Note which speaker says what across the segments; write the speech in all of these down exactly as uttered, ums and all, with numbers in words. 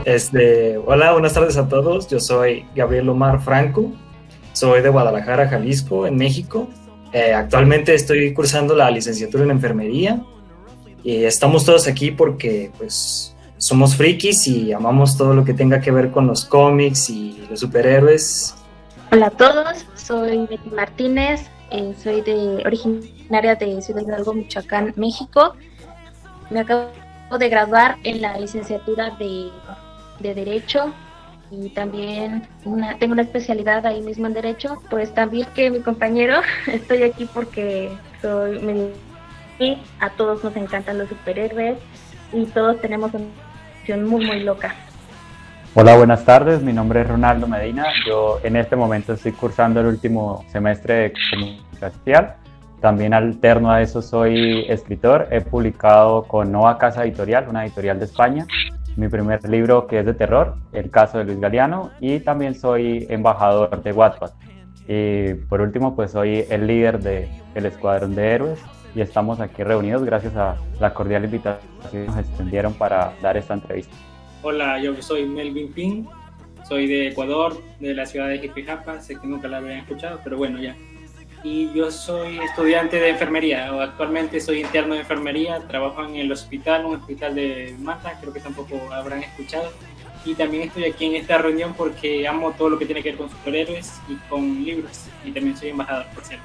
Speaker 1: Este, hola, buenas tardes a todos. Yo soy Gabriel Omar Franco. Soy de Guadalajara, Jalisco, en México. Eh, actualmente estoy cursando la licenciatura en enfermería y estamos todos aquí porque, pues, somos frikis y amamos todo lo que tenga que ver con los cómics y los superhéroes.
Speaker 2: Hola a todos, soy Betty Martínez, eh, soy de originaria de Ciudad Hidalgo, Michoacán, México. Me acabo de graduar en la licenciatura de, de Derecho y también una, tengo una especialidad ahí mismo en Derecho. Pues también que mi compañero, estoy aquí porque soy me, y a todos nos encantan los superhéroes y todos tenemos una visión muy muy loca.
Speaker 3: Hola, buenas tardes, mi nombre es Ronaldo Medina. Yo en este momento estoy cursando el último semestre de Comunicación Social. También alterno a eso soy escritor. He publicado con Nova Casa Editorial, una editorial de España, mi primer libro que es de terror, El caso de Luis Galeano, y también soy embajador de Wattpad. Y por último, pues soy el líder del Escuadrón de Héroes y estamos aquí reunidos gracias a la cordial invitación que nos extendieron para dar esta entrevista.
Speaker 4: Hola, yo soy Melvin Pin, soy de Ecuador, de la ciudad de Jipijapa, sé que nunca la habían escuchado, pero bueno, ya. Y yo soy estudiante de enfermería, o actualmente soy interno de enfermería, trabajo en el hospital, un hospital de Manta, creo que tampoco habrán escuchado. Y también estoy aquí en esta reunión porque amo todo lo que tiene que ver con superhéroes y con libros, y también soy embajador, por cierto.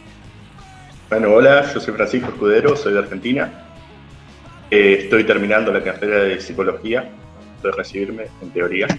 Speaker 5: Bueno, hola, yo soy Francisco Escudero, soy de Argentina. Eh, estoy terminando la carrera de psicología, de recibirme, en teoría.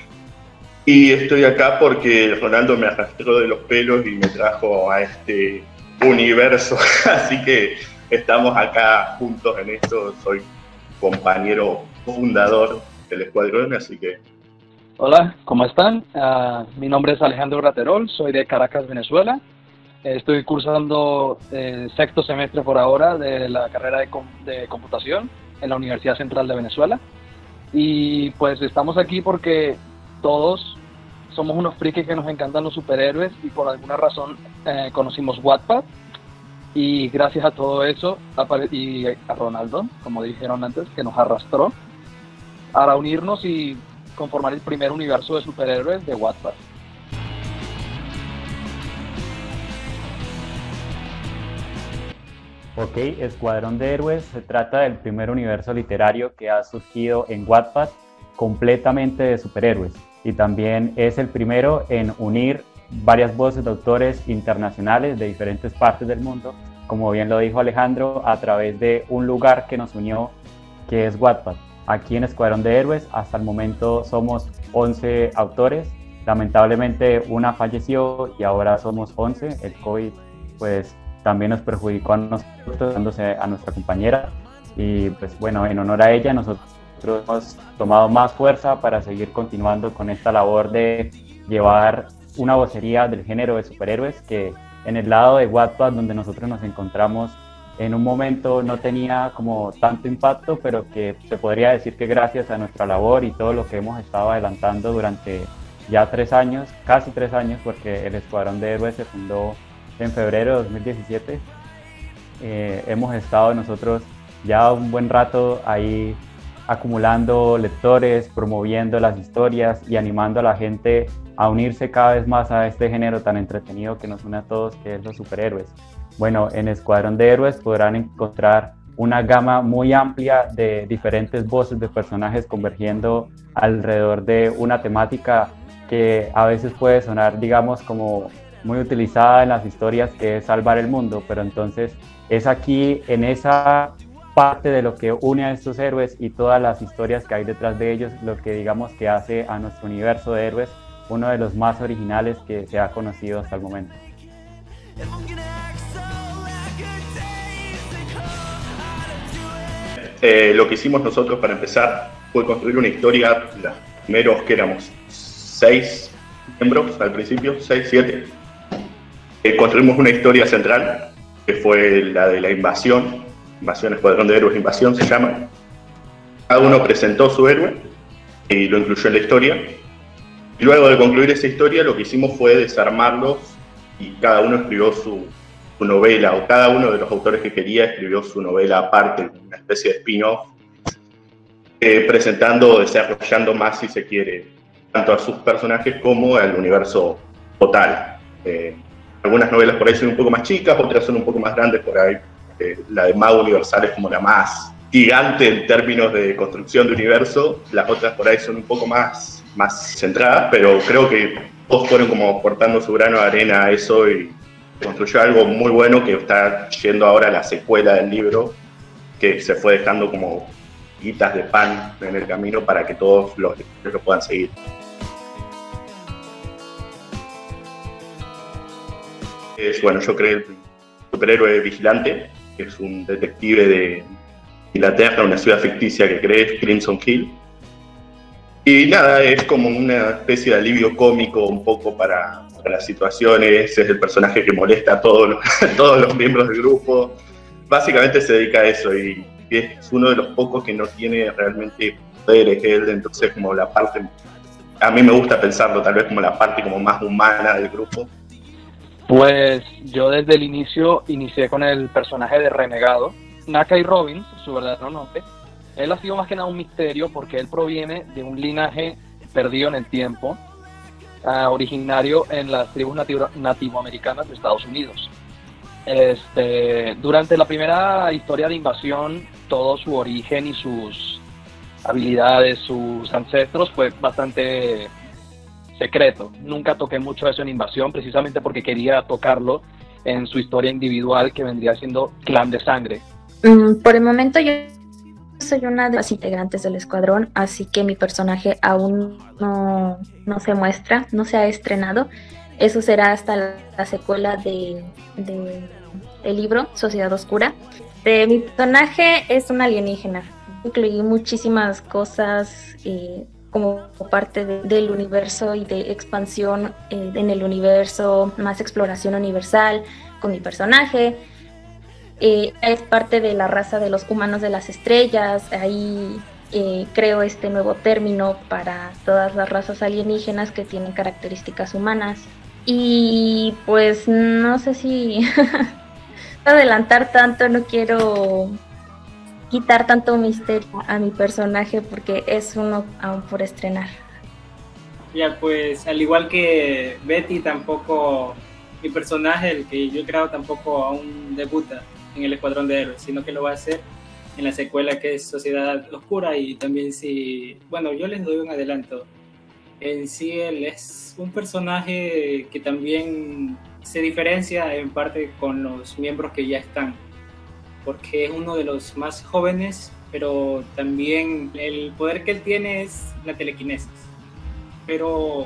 Speaker 5: Y estoy acá porque Ronaldo me arrastró de los pelos y me trajo a este universo, así que estamos acá juntos en esto. Soy compañero fundador del Escuadrón, así que...
Speaker 6: Hola, ¿cómo están? Uh, mi nombre es Alejandro Raterol, soy de Caracas, Venezuela. Estoy cursando eh, sexto semestre por ahora de la carrera de, com de computación en la Universidad Central de Venezuela. Y pues estamos aquí porque todos somos unos frikis que nos encantan los superhéroes y por alguna razón eh, conocimos Wattpad, y gracias a todo eso y a Ronaldo, como dijeron antes, que nos arrastró para unirnos y conformar el primer universo de superhéroes de Wattpad.
Speaker 3: Ok, Escuadrón de Héroes se trata del primer universo literario que ha surgido en Wattpad completamente de superhéroes, y también es el primero en unir varias voces de autores internacionales de diferentes partes del mundo, como bien lo dijo Alejandro, a través de un lugar que nos unió, que es Wattpad. Aquí en Escuadrón de Héroes hasta el momento somos once autores, lamentablemente una falleció y ahora somos once. El COVID pues también nos perjudicó a nosotros, dándose a nuestra compañera, y pues bueno, en honor a ella nosotros hemos tomado más fuerza para seguir continuando con esta labor de llevar una vocería del género de superhéroes que en el lado de Wattpad, donde nosotros nos encontramos, en un momento no tenía como tanto impacto, pero que se podría decir que gracias a nuestra labor y todo lo que hemos estado adelantando durante ya tres años, casi tres años, porque el Escuadrón de Héroes se fundó en febrero de dos mil diecisiete, eh, hemos estado nosotros ya un buen rato ahí acumulando lectores, promoviendo las historias y animando a la gente a unirse cada vez más a este género tan entretenido que nos une a todos, que es los superhéroes. Bueno, en Escuadrón de Héroes podrán encontrar una gama muy amplia de diferentes voces de personajes convergiendo alrededor de una temática que a veces puede sonar, digamos, como muy utilizada en las historias, que es salvar el mundo, pero entonces es aquí en esa parte de lo que une a estos héroes y todas las historias que hay detrás de ellos, lo que digamos que hace a nuestro universo de héroes uno de los más originales que se ha conocido hasta el momento.
Speaker 5: Eh, lo que hicimos nosotros para empezar fue construir una historia, los primeros que éramos seis miembros al principio, seis, siete. Eh, construimos una historia central, que fue la de la invasión, invasión, Escuadrón de Héroes, invasión se llama. Cada uno presentó su héroe y lo incluyó en la historia. Y luego de concluir esa historia, lo que hicimos fue desarmarlos y cada uno escribió su, su novela, o cada uno de los autores que quería escribió su novela aparte, una especie de spin-off. eh, presentando, desarrollando más, si se quiere, tanto a sus personajes como al universo total. Eh, algunas novelas por ahí son un poco más chicas, otras son un poco más grandes por ahí. Eh, la de Mago Universal es como la más gigante en términos de construcción de universo, las otras por ahí son un poco más, más centradas, pero creo que todos fueron como aportando su grano de arena a eso y construyó algo muy bueno que está yendo ahora a la secuela del libro, que se fue dejando como guitas de pan en el camino para que todos los lectores lo puedan seguir. Es, bueno, yo creo el superhéroe Vigilante, que es un detective de Inglaterra, una ciudad ficticia que cree, Crimson Hill. Y nada, es como una especie de alivio cómico un poco para, para las situaciones, es el personaje que molesta a todos los, a todos los miembros del grupo. Básicamente se dedica a eso y es uno de los pocos que no tiene realmente poderes él, entonces como la parte, a mí me gusta pensarlo tal vez como la parte como más humana del grupo.
Speaker 6: Pues yo desde el inicio inicié con el personaje de Renegado, Nakai Robbins, su verdadero nombre. Él ha sido más que nada un misterio porque él proviene de un linaje perdido en el tiempo, uh, originario en las tribus nativo nativoamericanas de Estados Unidos. Este, durante la primera historia de invasión, todo su origen y sus habilidades, sus ancestros fue bastante secreto. Nunca toqué mucho eso en Invasión, precisamente porque quería tocarlo en su historia individual, que vendría siendo Clan de Sangre.
Speaker 2: Mm, por el momento yo soy una de las integrantes del escuadrón, así que mi personaje aún no, no se muestra, no se ha estrenado. Eso será hasta la, la secuela de, de el libro Sociedad Oscura. De, mi personaje es un alienígena. Incluí muchísimas cosas eh, como parte de, del universo y de expansión eh, en el universo, más exploración universal con mi personaje. Eh, es parte de la raza de los humanos de las estrellas. Ahí eh, creo este nuevo término para todas las razas alienígenas que tienen características humanas. Y pues no sé si adelantar tanto, no quiero quitar tanto misterio a mi personaje porque es uno aún por estrenar.
Speaker 4: Ya, pues al igual que Betty, tampoco mi personaje, el que yo he creado, tampoco aún debuta en el Escuadrón de Héroes, sino que lo va a hacer en la secuela que es Sociedad Oscura. Y también si, bueno, yo les doy un adelanto. En sí él es un personaje que también se diferencia en parte con los miembros que ya están, porque es uno de los más jóvenes, pero también el poder que él tiene es la telequinesis. Pero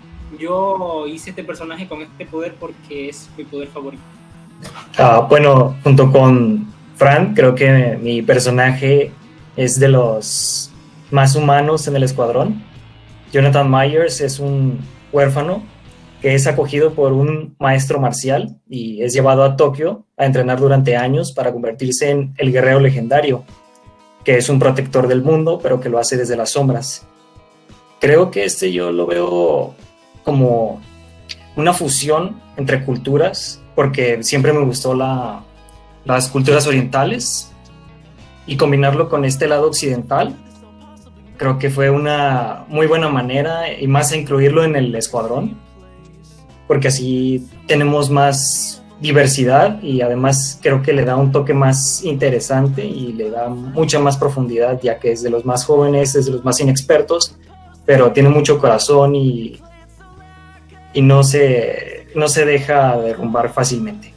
Speaker 4: yo hice este personaje con este poder porque es mi poder favorito.
Speaker 1: Ah, bueno, junto con Fran, creo que mi personaje es de los más humanos en el escuadrón. Jonathan Myers es un huérfano que es acogido por un maestro marcial y es llevado a Tokio a entrenar durante años para convertirse en el guerrero legendario, que es un protector del mundo, pero que lo hace desde las sombras. Creo que este yo lo veo como una fusión entre culturas, porque siempre me gustó la, las culturas orientales, y combinarlo con este lado occidental creo que fue una muy buena manera, y más a incluirlo en el escuadrón, porque así tenemos más diversidad y además creo que le da un toque más interesante y le da mucha más profundidad, ya que es de los más jóvenes, es de los más inexpertos, pero tiene mucho corazón y, y no se, no se deja derrumbar fácilmente.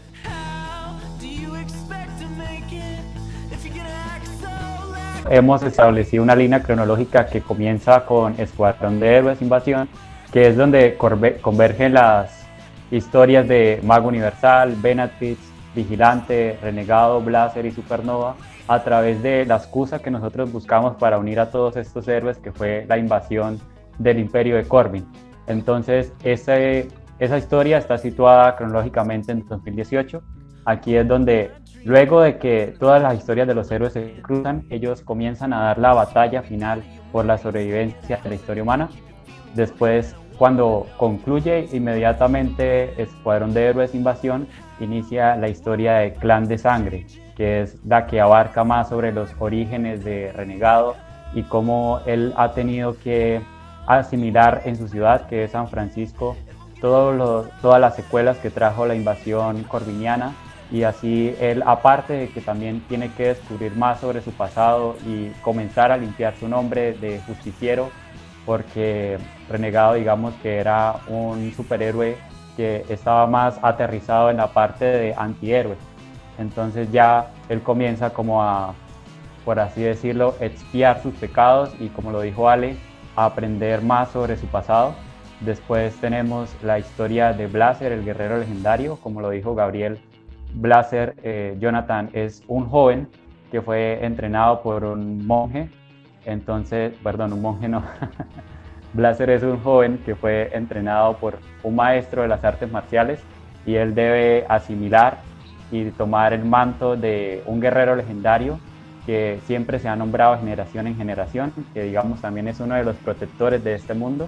Speaker 3: Hemos establecido una línea cronológica que comienza con Escuadrón de Héroes Invasión, que es donde convergen las historias de Mago Universal, Benatrix, Vigilante, Renegado, Blazer y Supernova, a través de la excusa que nosotros buscamos para unir a todos estos héroes, que fue la invasión del Imperio de Corbin. Entonces, ese, esa historia está situada cronológicamente en dos mil dieciocho. Aquí es donde, luego de que todas las historias de los héroes se cruzan, ellos comienzan a dar la batalla final por la sobrevivencia de la historia humana. Después, cuando concluye inmediatamente Escuadrón de Héroes Invasión, inicia la historia de Clan de Sangre, que es la que abarca más sobre los orígenes de Renegado y cómo él ha tenido que asimilar en su ciudad, que es San Francisco, todos los, todas las secuelas que trajo la invasión corviniana, y así él, aparte de que también tiene que descubrir más sobre su pasado y comenzar a limpiar su nombre de justiciero, porque Renegado, digamos que era un superhéroe que estaba más aterrizado en la parte de antihéroe. Entonces ya él comienza como a, por así decirlo, expiar sus pecados y, como lo dijo Ale, a aprender más sobre su pasado. Después tenemos la historia de Blazer, el guerrero legendario. Como lo dijo Gabriel, Blazer, eh, Jonathan, es un joven que fue entrenado por un monje. Entonces, perdón, un monje no. Blazer es un joven que fue entrenado por un maestro de las artes marciales, y él debe asimilar y tomar el manto de un guerrero legendario que siempre se ha nombrado generación en generación, que digamos también es uno de los protectores de este mundo.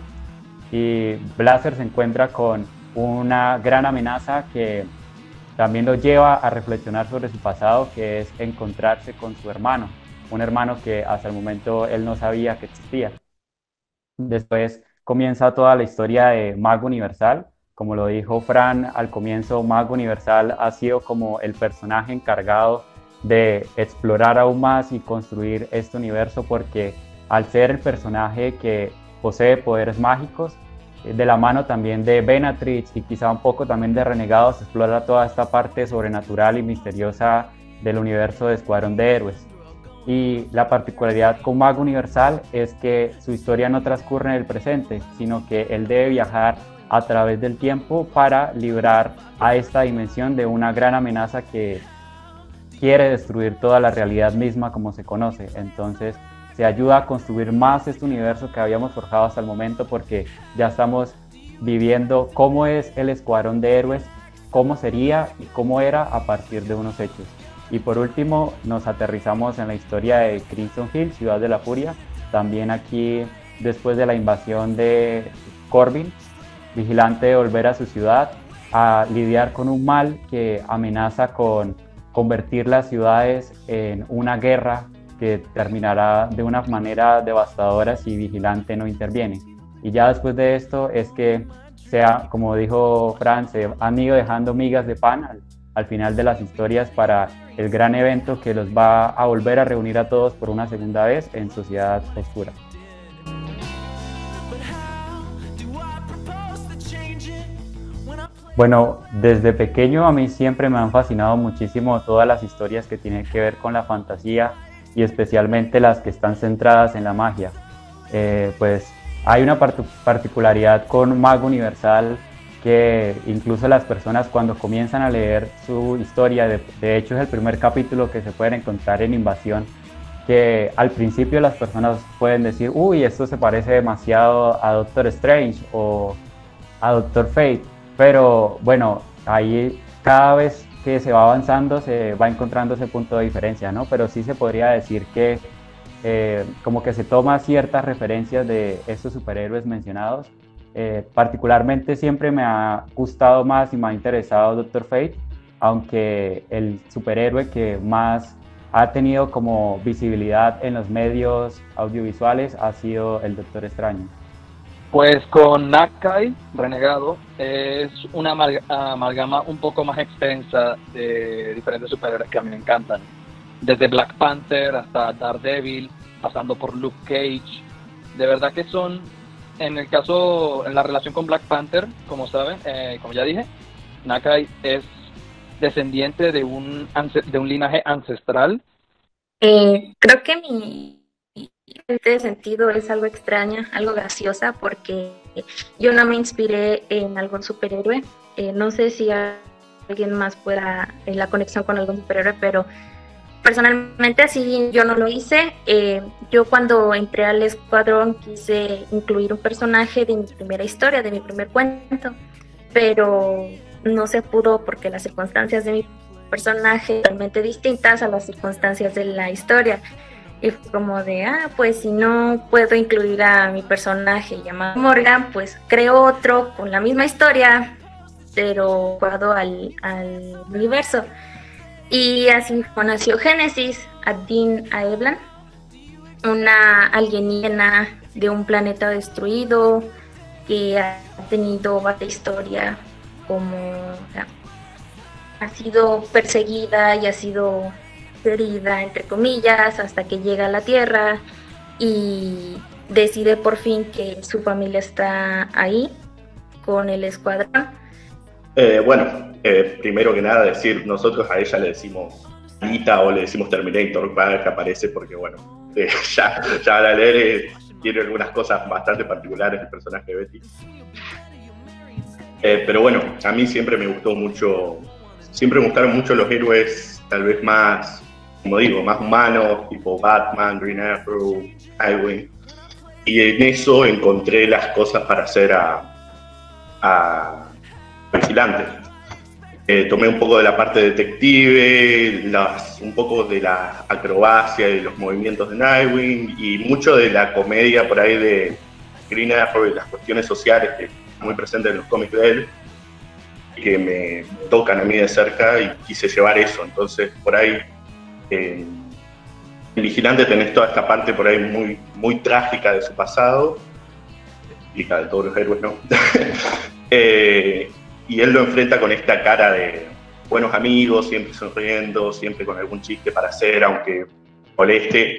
Speaker 3: Y Blazer se encuentra con una gran amenaza que también lo lleva a reflexionar sobre su pasado, que es encontrarse con su hermano, un hermano que hasta el momento él no sabía que existía. Después comienza toda la historia de Mago Universal. Como lo dijo Fran al comienzo, Mago Universal ha sido como el personaje encargado de explorar aún más y construir este universo, porque al ser el personaje que posee poderes mágicos, de la mano también de Bellatrix y quizá un poco también de Renegados, explora toda esta parte sobrenatural y misteriosa del universo de Escuadrón de Héroes. Y la particularidad con Mago Universal es que su historia no transcurre en el presente, sino que él debe viajar a través del tiempo para librar a esta dimensión de una gran amenaza que quiere destruir toda la realidad misma como se conoce. Entonces se ayuda a construir más este universo que habíamos forjado hasta el momento, porque ya estamos viviendo cómo es el Escuadrón de Héroes, cómo sería y cómo era a partir de unos hechos. Y por último nos aterrizamos en la historia de Crimson Hill, Ciudad de la Furia. También aquí, después de la invasión de Corbin, Vigilante debe volver a su ciudad a lidiar con un mal que amenaza con convertir las ciudades en una guerra que terminará de una manera devastadora si Vigilante no interviene. Y ya después de esto es que, sea, como dijo Fran, se han ido dejando migas de pan al, al final de las historias para el gran evento que los va a volver a reunir a todos por una segunda vez en Sociedad Oscura. Bueno, desde pequeño a mí siempre me han fascinado muchísimo todas las historias que tienen que ver con la fantasía, y especialmente las que están centradas en la magia. Eh, pues hay una part- particularidad con Mago Universal, que incluso las personas cuando comienzan a leer su historia, de, de hecho es el primer capítulo que se pueden encontrar en Invasión, que al principio las personas pueden decir, uy, esto se parece demasiado a Doctor Strange o a Doctor Fate, pero bueno, ahí cada vez que se va avanzando se va encontrando ese punto de diferencia, ¿no? Pero sí se podría decir que eh, como que se toma ciertas referencias de estos superhéroes mencionados. Eh, particularmente siempre me ha gustado más y me ha interesado Doctor Fate, aunque el superhéroe que más ha tenido como visibilidad en los medios audiovisuales ha sido el Doctor Extraño.
Speaker 6: Pues con Nakai, Renegado, es una amalg- amalgama un poco más extensa de diferentes superhéroes que a mí me encantan. Desde Black Panther hasta Daredevil, pasando por Luke Cage. De verdad que son, en el caso, en la relación con Black Panther, como saben, eh, como ya dije, Nakai es descendiente de un, ance- de un linaje ancestral.
Speaker 2: Eh, creo que mi en este sentido es algo extraña, algo graciosa, porque yo no me inspiré en algún superhéroe. Eh, no sé si alguien más pueda en la conexión con algún superhéroe, pero personalmente así yo no lo hice. Eh, yo cuando entré al escuadrón quise incluir un personaje de mi primera historia, de mi primer cuento, pero no se pudo porque las circunstancias de mi personaje son totalmente distintas a las circunstancias de la historia. Y fue como de, ah, pues si no puedo incluir a mi personaje llamado Morgan, pues creo otro con la misma historia, pero jugado al, al universo. Y así nació Génesis, Adin Aeblan. una alienígena de un planeta destruido que ha tenido vasta historia, como ha sido perseguida y ha sido herida, entre comillas, hasta que llega a la Tierra y decide por fin que su familia está ahí con el escuadrón.
Speaker 5: Eh, bueno, eh, primero que nada decir, nosotros a ella le decimos Alita o le decimos Terminator cada vez que aparece porque bueno, eh, ya, ya al leer eh, tiene algunas cosas bastante particulares el personaje de Betty. Eh, pero bueno, a mí siempre me gustó mucho, siempre me gustaron mucho los héroes tal vez más, como digo, más humanos, tipo Batman, Green Arrow, Nightwing. Y en eso encontré las cosas para hacer a, a Vigilante. Eh, tomé un poco de la parte detective, las, un poco de la acrobacia y los movimientos de Nightwing y mucho de la comedia por ahí de Green Arrow y las cuestiones sociales que están muy presentes en los cómics de él, que me tocan a mí de cerca y quise llevar eso. Entonces por ahí eh, en Vigilante tenés toda esta parte por ahí muy, muy trágica de su pasado, típica de todos los héroes, ¿no? eh, y él lo enfrenta con esta cara de buenos amigos, siempre sonriendo, siempre con algún chiste para hacer, aunque moleste.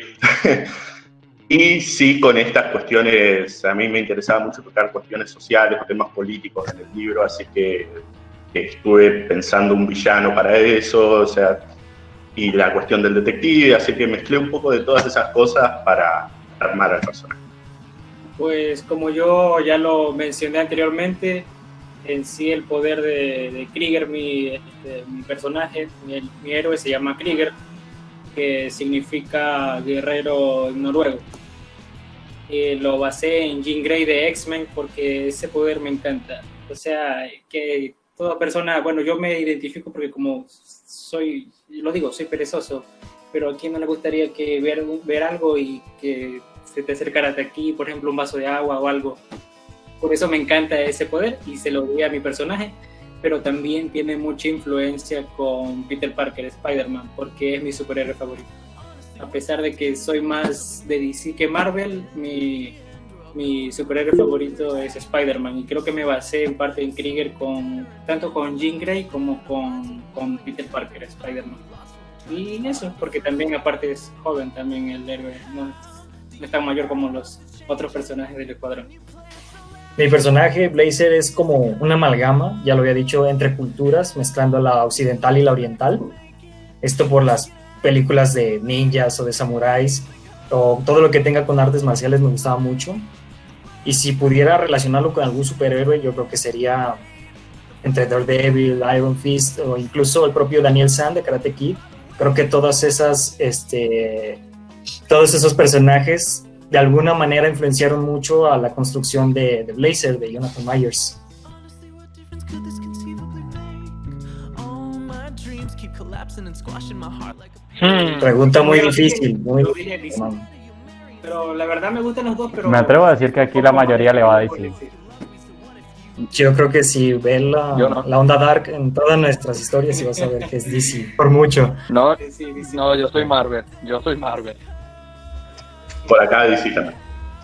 Speaker 5: Y sí, con estas cuestiones, a mí me interesaba mucho tocar cuestiones sociales, temas políticos en el libro, así que estuve pensando un villano para eso, o sea, y la cuestión del detective, así que mezclé un poco de todas esas cosas para armar al personaje.
Speaker 4: Pues como yo ya lo mencioné anteriormente, en sí el poder de, de Krieger, mi, este, mi personaje, mi, mi héroe se llama Krieger, que significa guerrero en noruego. Eh, lo basé en Jean Grey de X-Men porque ese poder me encanta. O sea, que toda persona, bueno, yo me identifico porque como soy, lo digo, soy perezoso, pero a quién no le gustaría que ver, ver algo y que se te acercara hasta aquí, por ejemplo, un vaso de agua o algo. Por eso me encanta ese poder y se lo doy a mi personaje, pero también tiene mucha influencia con Peter Parker, Spider-Man, porque es mi superhéroe favorito. A pesar de que soy más de D C que Marvel, mi, mi superhéroe favorito es Spider-Man y creo que me basé en parte en Krieger con, tanto con Jean Grey como con, con Peter Parker, Spider-Man. Y eso, porque también aparte es joven también el héroe, no, no es tan mayor como los otros personajes del escuadrón.
Speaker 1: Mi personaje, Blazer, es como una amalgama, ya lo había dicho, entre culturas, mezclando la occidental y la oriental. Esto por las películas de ninjas o de samuráis, o todo lo que tenga con artes marciales me gustaba mucho. Y si pudiera relacionarlo con algún superhéroe, yo creo que sería entre Daredevil, Iron Fist, o incluso el propio Daniel San de Karate Kid. Creo que todas esas, este, todos esos personajes de alguna manera influenciaron mucho a la construcción de, de Blazer, de Jonathan Myers. Hmm. Pregunta muy difícil, muy difícil.
Speaker 4: Pero la verdad me gustan los dos, pero...
Speaker 3: Me atrevo a decir que aquí la mayoría le va a decir.
Speaker 1: Yo creo que si ves la, no. la onda dark en todas nuestras historias y vas a ver que es D C, por mucho.
Speaker 6: No, no, yo soy Marvel, yo soy Marvel.
Speaker 5: Por acá D C también.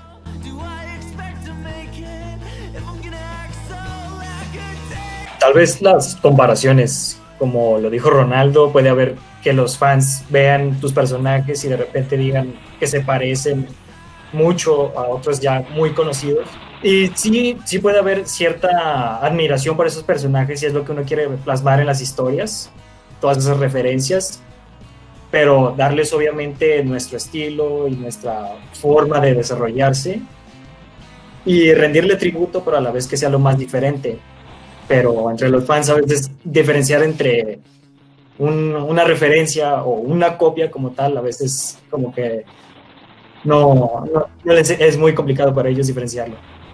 Speaker 1: Tal vez las comparaciones, como lo dijo Ronaldo, puede haber que los fans vean tus personajes y de repente digan que se parecen mucho a otros ya muy conocidos. Y sí, sí puede haber cierta admiración por esos personajes y es lo que uno quiere plasmar en las historias, todas esas referencias, pero darles obviamente nuestro estilo y nuestra forma de desarrollarse y rendirle tributo, pero a la vez que sea lo más diferente. Pero entre los fans a veces diferenciar entre un, una referencia o una copia como tal, a veces como que no, no, no les, es muy complicado para ellos diferenciarlo.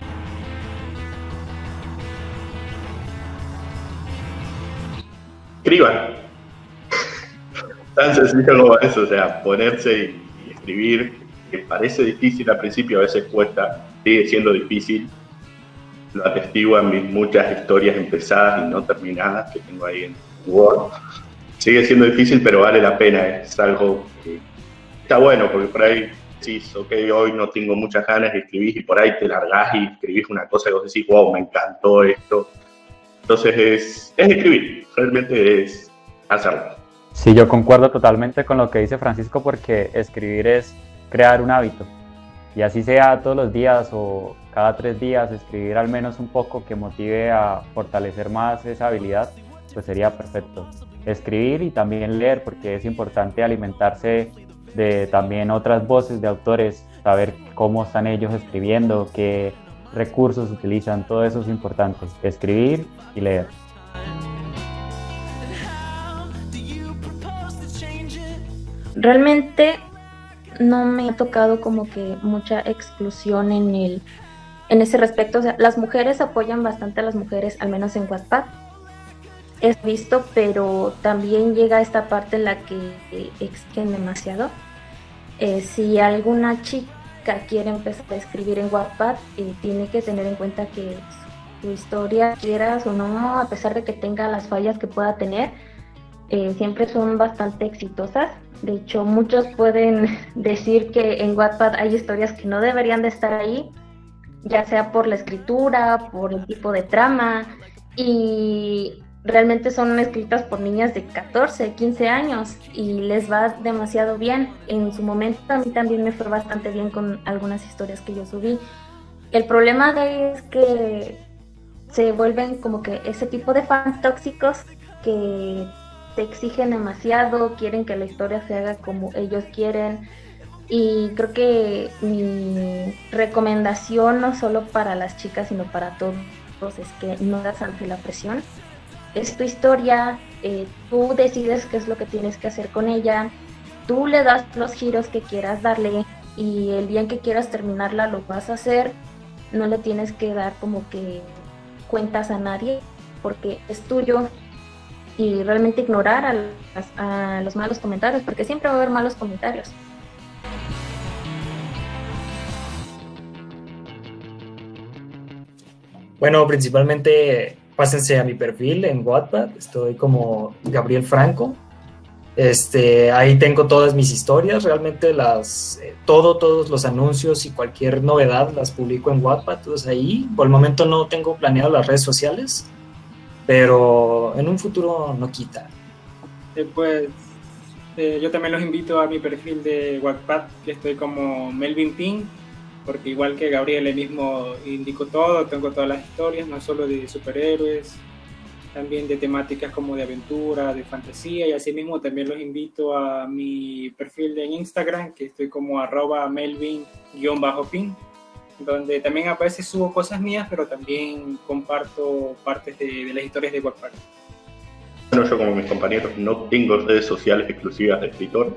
Speaker 5: Escriban. Tan sencillo como eso, o sea, ponerse y, y escribir, que parece difícil al principio, a veces cuesta, sigue siendo difícil. Lo atestiguan mis muchas historias empezadas y no terminadas que tengo ahí en Word. Sigue siendo difícil, pero vale la pena, es algo que está bueno, porque por ahí decís, ok, hoy no tengo muchas ganas de escribir y por ahí te largás y escribís una cosa que vos decís, wow, me encantó esto. Entonces es, es escribir, realmente es hacerlo.
Speaker 3: Sí, yo concuerdo totalmente con lo que dice Francisco, porque escribir es crear un hábito. Y así sea todos los días o cada tres días, escribir al menos un poco que motive a fortalecer más esa habilidad, pues sería perfecto. Escribir y también leer, porque es importante alimentarse de también otras voces de autores, saber cómo están ellos escribiendo, qué recursos utilizan, todo eso es importante. Escribir y leer.
Speaker 2: Realmente no me ha tocado como que mucha exclusión en el en ese respecto. O sea, las mujeres apoyan bastante a las mujeres, al menos en Wattpad. Es visto, pero también llega esta parte en la que exigen demasiado. Eh, si alguna chica quiere empezar a escribir en Wattpad, eh, tiene que tener en cuenta que su historia, quieras o no, a pesar de que tenga las fallas que pueda tener, eh, siempre son bastante exitosas. De hecho, muchos pueden decir que en Wattpad hay historias que no deberían de estar ahí, ya sea por la escritura, por el tipo de trama, y realmente son escritas por niñas de catorce, quince años y les va demasiado bien. En su momento a mí también me fue bastante bien con algunas historias que yo subí. El problema de ahí es que se vuelven como que ese tipo de fans tóxicos que te exigen demasiado, quieren que la historia se haga como ellos quieren, y creo que mi recomendación, no solo para las chicas sino para todos, es que no das ante la presión. Es tu historia, eh, tú decides qué es lo que tienes que hacer con ella, tú le das los giros que quieras darle, y el día en que quieras terminarla lo vas a hacer. No le tienes que dar como que cuentas a nadie, porque es tuyo. Y realmente ignorar a, las, a los malos comentarios, porque siempre va a haber malos comentarios.
Speaker 1: Bueno, principalmente pásense a mi perfil en Wattpad, estoy como Gabriel Franco. Este, ahí tengo todas mis historias, realmente las, eh, todo, todos los anuncios y cualquier novedad las publico en Wattpad, entonces ahí, por el momento no tengo planeado las redes sociales, pero en un futuro no quita.
Speaker 4: Eh, pues eh, yo también los invito a mi perfil de Wattpad, que estoy como Melvin Ping, porque igual que Gabriel, él mismo indico todo, tengo todas las historias, no solo de superhéroes, también de temáticas como de aventura, de fantasía, y así mismo también los invito a mi perfil de Instagram, que estoy como arroba Melvin-Ping, donde también a veces subo cosas mías, pero también comparto partes de, de las historias de Wattpad.
Speaker 5: Bueno, yo como mis compañeros no tengo redes sociales exclusivas de escritor.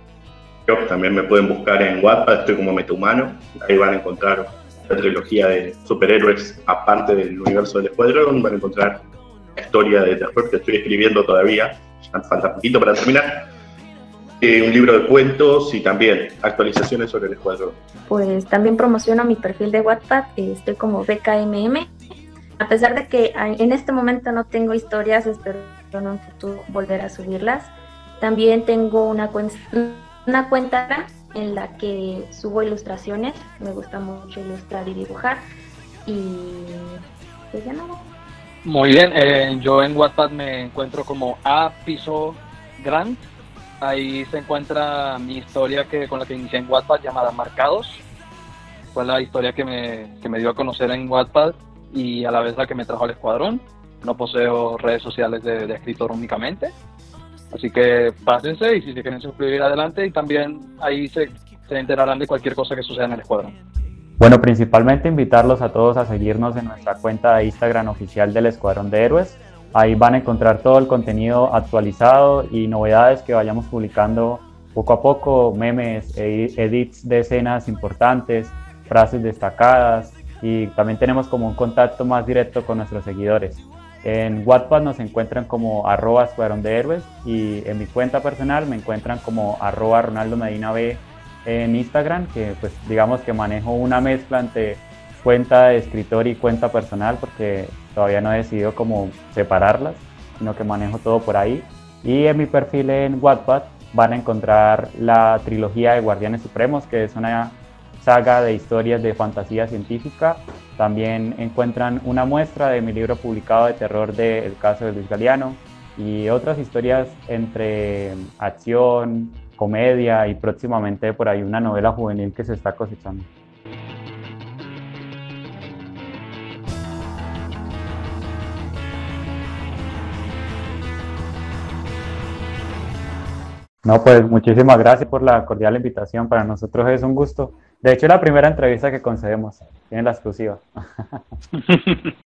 Speaker 5: Yo también me pueden buscar en Wattpad, estoy como Metahumano, ahí van a encontrar la trilogía de superhéroes aparte del universo del Escuadrón, van a encontrar la historia de terror que estoy escribiendo todavía, ya falta poquito para terminar. Eh, un libro de cuentos y también actualizaciones sobre el Escuadrón.
Speaker 2: Pues también promociono mi perfil de Wattpad, estoy como B K M M. A pesar de que en este momento no tengo historias, espero en un futuro volver a subirlas. También tengo una, cuen una cuenta en la que subo ilustraciones, me gusta mucho ilustrar y dibujar, y pues ya nada.
Speaker 6: Muy bien, eh, yo en Wattpad me encuentro como A Piso Grant. Ahí se encuentra mi historia que, con la que inicié en Wattpad, llamada Marcados. Fue la historia que me, que me dio a conocer en Wattpad y a la vez la que me trajo al Escuadrón. No poseo redes sociales de, de escritor únicamente. Así que pásense y si se quieren suscribir adelante, y también ahí se, se enterarán de cualquier cosa que suceda en el Escuadrón.
Speaker 3: Bueno, principalmente invitarlos a todos a seguirnos en nuestra cuenta de Instagram oficial del Escuadrón de Héroes. Ahí van a encontrar todo el contenido actualizado y novedades que vayamos publicando poco a poco, memes, edits de escenas importantes, frases destacadas, y también tenemos como un contacto más directo con nuestros seguidores. En Wattpad nos encuentran como arroba Escuadrón de Héroes, y en mi cuenta personal me encuentran como arroba Ronaldo Medina B en Instagram, que pues digamos que manejo una mezcla entre cuenta de escritor y cuenta personal, porque todavía no he decidido cómo separarlas, sino que manejo todo por ahí. Y en mi perfil en Wattpad van a encontrar la trilogía de Guardianes Supremos, que es una saga de historias de fantasía científica. También encuentran una muestra de mi libro publicado de terror de El caso de Luis Galeano y otras historias entre acción, comedia y próximamente por ahí una novela juvenil que se está cosechando. No, pues muchísimas gracias por la cordial invitación. Para nosotros es un gusto. De hecho, es la primera entrevista que concedemos. Tienen la exclusiva.